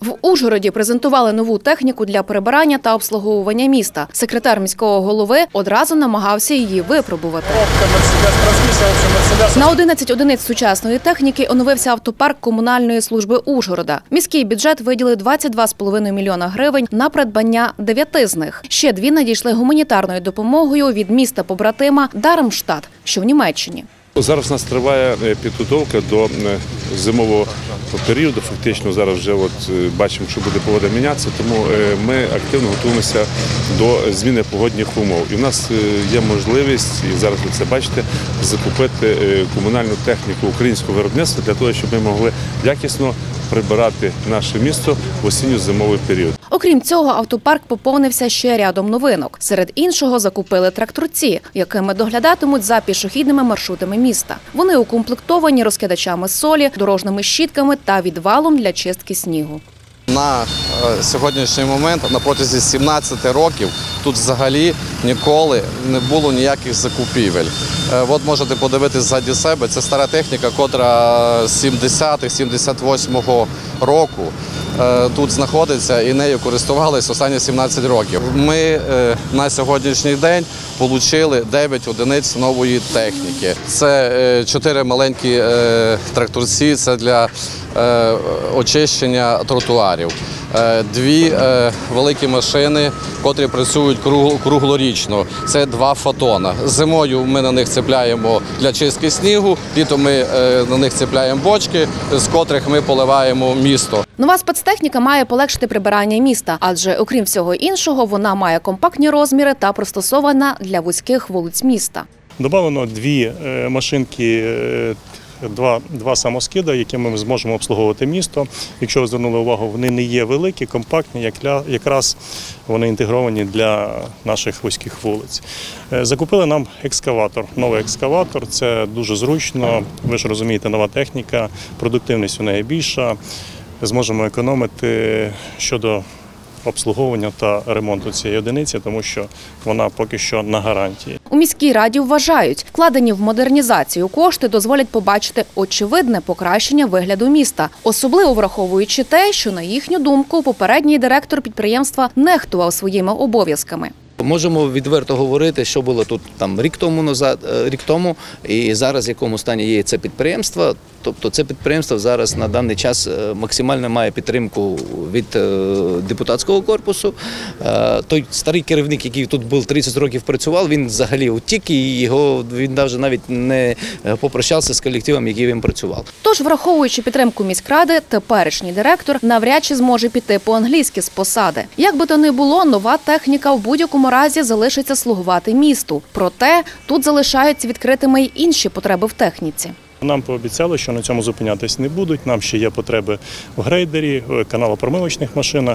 В Ужгороді презентували нову техніку для прибирання та обслуговування міста. Секретар міського голови одразу намагався її випробувати. На 11 одиниць сучасної техніки оновився автопарк комунальної служби Ужгорода. Міський бюджет виділив 22,5 мільйона гривень на придбання 9 з них. Ще 2 надійшли гуманітарною допомогою від міста-побратима Дармштадт, що в Німеччині. Зараз у нас триває підготовка до зимового періоду. Фактично зараз вже бачимо, що буде погода мінятися, тому ми активно готуємося до зміни погодних умов. І в нас є можливість, і зараз ви це бачите, закупити комунальну техніку українського виробництва для того, щоб ми могли якісно прибирати наше місто в осінньо-зимовий період. Окрім цього, автопарк поповнився ще рядом новинок. Серед іншого закупили тракторці, якими доглядатимуть за пішохідними маршрутами міста. Вони укомплектовані розкидачами солі, дорожніми щітками та відвалом для чистки снігу. На сьогоднішній момент, на протязі 17 років, тут взагалі ніколи не було ніяких закупівель. От можете подивитися ззаді себе, це стара техніка, котра з 70-78 року тут знаходиться і нею користувалися останні 17 років. Ми на сьогоднішній день отримали 9 одиниць нової техніки. Це 4 маленькі тракторці, це для очищення тротуарів. 2 великі машини, котрі працюють круглорічно. Це 2 фотона. Зимою ми на них цепляємо для чистки снігу, літом ми на них цепляємо бочки, з котрих ми поливаємо місто. Нова спецтехніка має полегшити прибирання міста, адже, окрім всього іншого, вона має компактні розміри та пристосована для вузьких вулиць міста. Добавлено 2 машинки, 2 самоскида, якими ми зможемо обслуговувати місто. Якщо ви звернули увагу, вони не є великі, компактні, якраз вони інтегровані для наших вузьких вулиць. Закупили нам екскаватор, новий екскаватор, це дуже зручно, ви ж розумієте, нова техніка, продуктивність у неї більша, зможемо економити щодо обслуговування та ремонту цієї одиниці, тому що вона поки що на гарантії. У міській раді вважають, вкладені в модернізацію кошти дозволять побачити очевидне покращення вигляду міста, особливо враховуючи те, що, на їхню думку, попередній директор підприємства нехтував своїми обов'язками. Можемо відверто говорити, що було тут рік тому і зараз в якому стані є це підприємство. Тобто це підприємство зараз на даний час максимально має підтримку від депутатського корпусу. Той старий керівник, який тут був 30 років працював, він взагалі утік і він навіть не попрощався з колективом, який він працював. Тож, враховуючи підтримку міськради, теперішній директор навряд чи зможе піти по-англійськи з посади. Як би то не було, нова техніка в будь-якому разі залишиться слугувати місту. Проте тут залишаються відкритими й інші потреби в техніці. Нам пообіцяли, що на цьому зупинятись не будуть. Нам ще є потреби в грейдері, каналопромивочних машинах,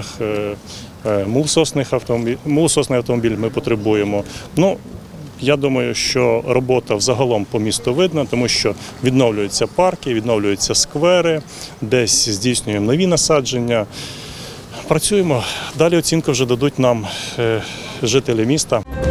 мулсосний автомобіль ми потребуємо. Я думаю, що робота взагалом по місту видна, тому що відновлюються парки, відновлюються сквери, десь здійснюємо нові насадження. Працюємо. Далі оцінку вже дадуть нам жителі міста.